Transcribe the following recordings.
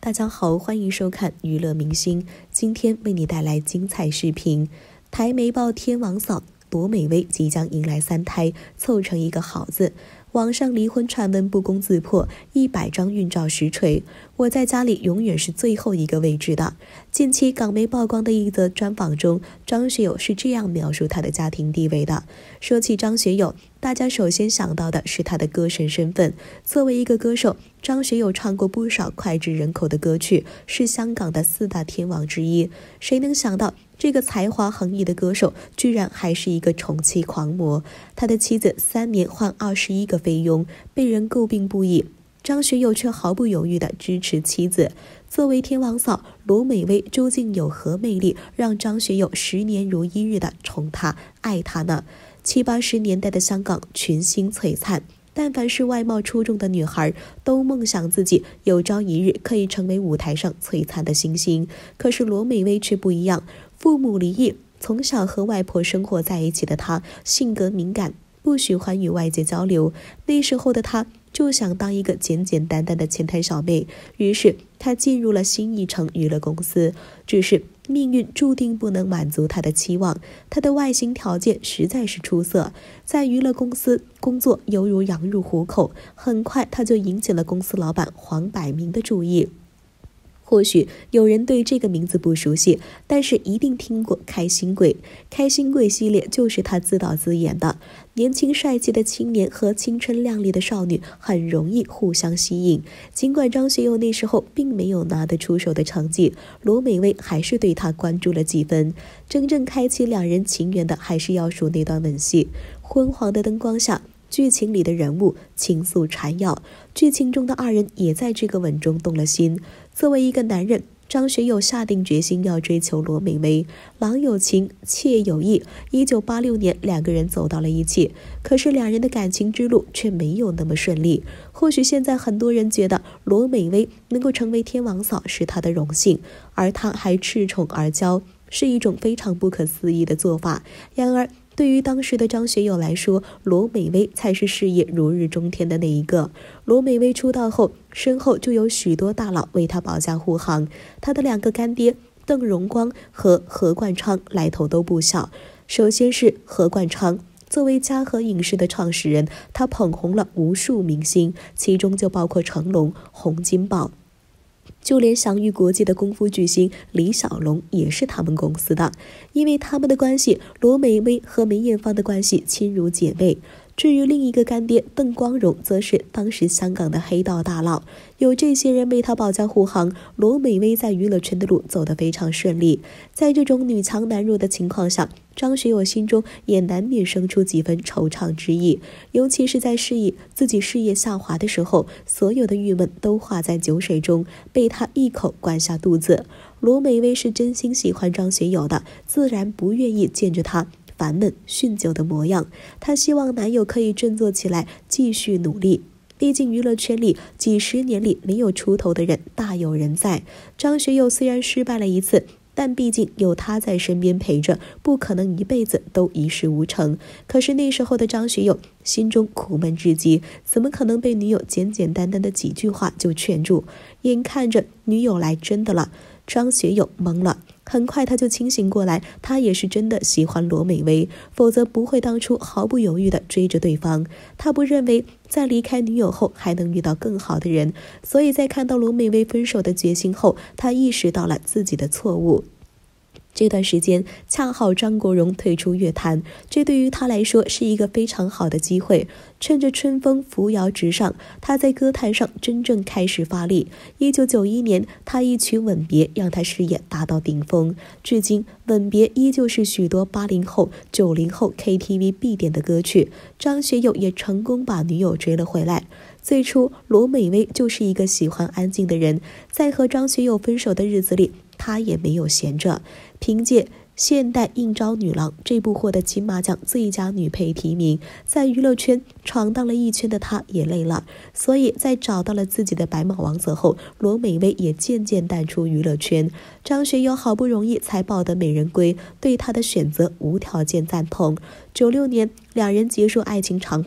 大家好，欢迎收看娱乐明星，今天为你带来精彩视频。台媒报天王嫂罗美薇即将迎来3胎，凑成一个好字。网上离婚传闻不攻自破，100张孕照实锤。我在家里永远是最后一个位置的。近期港媒曝光的一则专访中，张学友是这样描述他的家庭地位的。说起张学友，大家首先想到的是他的歌神身份。作为一个歌手，张学友唱过不少脍炙人口的歌曲，是香港的4大天王之一。谁能想到这个才华横溢的歌手居然还是一个宠妻狂魔？他的妻子3年换21个菲佣，被人诟病不已。张学友却毫不犹豫地支持妻子。作为天王嫂，罗美薇究竟有何魅力，让张学友10年如一日地宠她、爱她呢？70、80年代的香港群星璀璨，但凡是外貌出众的女孩，都梦想自己有朝一日可以成为舞台上璀璨的星星。可是罗美薇却不一样，父母离异，从小和外婆生活在一起的她，性格敏感，不喜欢与外界交流。那时候的她就想当一个简简单单的前台小妹，于是她进入了新艺城娱乐公司。只是命运注定不能满足她的期望，她的外形条件实在是出色，在娱乐公司工作犹如羊入虎口。很快她就引起了公司老板黄百鸣的注意。或许有人对这个名字不熟悉，但是一定听过开心柜。开心柜系列就是他自导自演的。年轻帅气的青年和青春靓丽的少女很容易互相吸引。尽管张学友那时候并没有拿得出手的成绩，罗美薇还是对他关注了几分。真正开启两人情缘的，还是要数那段吻戏。昏黄的灯光下，剧情里的人物情愫缠绕，剧情中的2人也在这个吻中动了心。作为一个男人，张学友下定决心要追求罗美薇，郎有情，妾有意。1986年，2个人走到了一起，可是2人的感情之路却没有那么顺利。或许现在很多人觉得罗美薇能够成为天王嫂是她的荣幸，而她还恃宠而骄，是一种非常不可思议的做法。然而对于当时的张学友来说，罗美薇才是事业如日中天的那一个。罗美薇出道后，身后就有许多大佬为她保驾护航。她的2个干爹邓荣光和何冠昌来头都不小。首先是何冠昌，作为嘉禾影视的创始人，他捧红了无数明星，其中就包括成龙、洪金宝。就连享誉国际的功夫巨星李小龙也是他们公司的。因为他们的关系，罗美薇和梅艳芳的关系亲如姐妹。至于另一个干爹邓光荣，则是当时香港的黑道大佬。有这些人为他保驾护航，罗美薇在娱乐圈的路走得非常顺利。在这种女强男弱的情况下，张学友心中也难免生出几分惆怅之意。尤其是在自己事业下滑的时候，所有的郁闷都化在酒水中，被他一口灌下肚子。罗美薇是真心喜欢张学友的，自然不愿意见着他烦闷酗酒的模样。她希望男友可以振作起来，继续努力。毕竟娱乐圈里几十年里没有出头的人大有人在。张学友虽然失败了一次，但毕竟有他在身边陪着，不可能一辈子都一事无成。可是那时候的张学友心中苦闷至极，怎么可能被女友简简单单的几句话就劝住？眼看着女友来真的了，张学友懵了。很快他就清醒过来，他也是真的喜欢罗美薇，否则不会当初毫不犹豫地追着对方。他不认为在离开女友后还能遇到更好的人，所以在看到罗美薇分手的决心后，他意识到了自己的错误。这段时间恰好张国荣退出乐坛，这对于他来说是一个非常好的机会。趁着春风扶摇直上，他在歌坛上真正开始发力。1991年，他一曲《吻别》让他事业达到顶峰。至今，《吻别》依旧是许多80后、90后 KTV 必点的歌曲。张学友也成功把女友追了回来。最初，罗美薇就是一个喜欢安静的人，在和张学友分手的日子里，她也没有闲着。凭借《现代应招女郎》这部获得金马奖最佳女配提名，在娱乐圈闯荡了一圈的她也累了，所以在找到了自己的白马王子后，罗美薇也渐渐淡出娱乐圈。张学友好不容易才抱得美人归，对她的选择无条件赞同。96年，2人结束爱情长跑。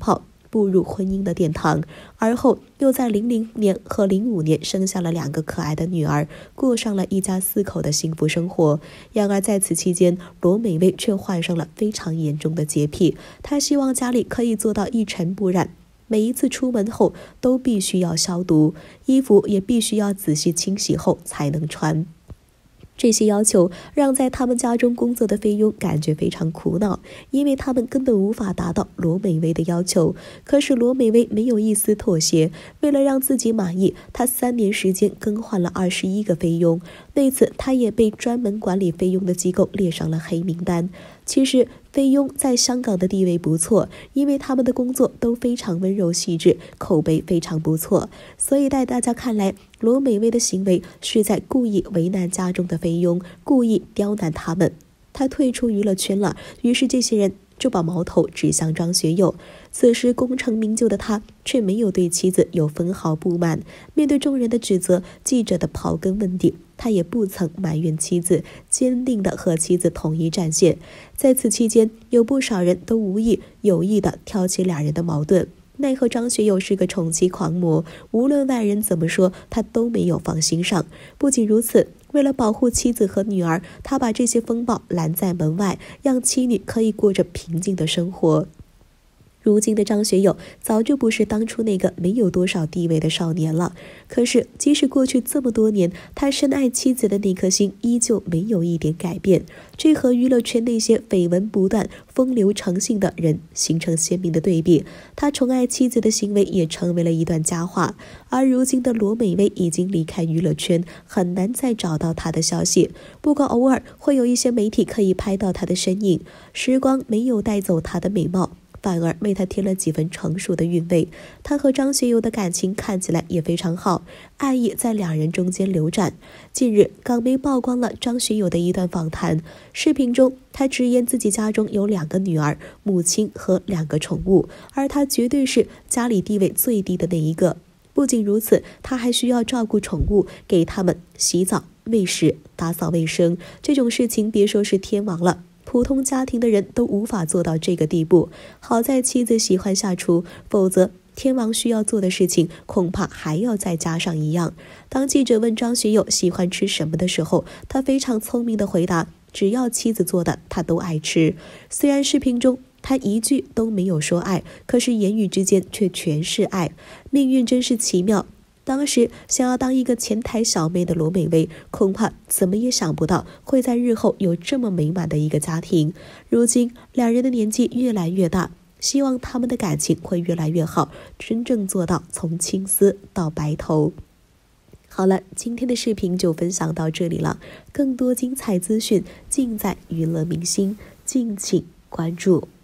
步入婚姻的殿堂，而后又在00年和05年生下了2个可爱的女儿，过上了一家4口的幸福生活。然而在此期间，罗美薇却患上了非常严重的洁癖，她希望家里可以做到一尘不染，每一次出门后都必须要消毒，衣服也必须要仔细清洗后才能穿。这些要求让在他们家中工作的菲佣感觉非常苦恼，因为他们根本无法达到罗美薇的要求。可是罗美薇没有一丝妥协，为了让自己满意，她3年时间更换了21个菲佣。为此，她也被专门管理菲佣的机构列上了黑名单。其实菲佣在香港的地位不错，因为他们的工作都非常温柔细致，口碑非常不错，所以在大家看来，罗美薇的行为是在故意为难家中的菲佣，故意刁难他们。他退出娱乐圈了，于是这些人就把矛头指向张学友。此时功成名就的他却没有对妻子有分毫不满，面对众人的指责，记者的刨根问底，他也不曾埋怨妻子，坚定地和妻子统一战线。在此期间，有不少人都无意有意地挑起2人的矛盾。奈何张学友是个宠妻狂魔，无论外人怎么说，他都没有放心上。不仅如此，为了保护妻子和女儿，他把这些风暴拦在门外，让妻女可以过着平静的生活。如今的张学友早就不是当初那个没有多少地位的少年了，可是即使过去这么多年，他深爱妻子的那颗心依旧没有一点改变，这和娱乐圈那些绯闻不断、风流成性的人形成鲜明的对比。他宠爱妻子的行为也成为了一段佳话。而如今的罗美薇已经离开娱乐圈，很难再找到她的消息，不过偶尔会有一些媒体可以拍到她的身影。时光没有带走她的美貌，反而为他添了几分成熟的韵味。他和张学友的感情看起来也非常好，爱意在2人中间流转。近日，港媒曝光了张学友的一段访谈，视频中他直言自己家中有2个女儿、母亲和2个宠物，而他绝对是家里地位最低的那一个。不仅如此，他还需要照顾宠物，给他们洗澡、喂食、打扫卫生，这种事情别说是天王了，普通家庭的人都无法做到这个地步。好在妻子喜欢下厨，否则天王需要做的事情恐怕还要再加上一样。当记者问张学友喜欢吃什么的时候，他非常聪明地回答，只要妻子做的他都爱吃。虽然视频中他一句都没有说爱，可是言语之间却全是爱。命运真是奇妙，当时想要当一个前台小妹的罗美薇，恐怕怎么也想不到会在日后有这么美满的一个家庭。如今2人的年纪越来越大，希望他们的感情会越来越好，真正做到从青丝到白头。好了，今天的视频就分享到这里了，更多精彩资讯尽在娱乐明星，敬请关注。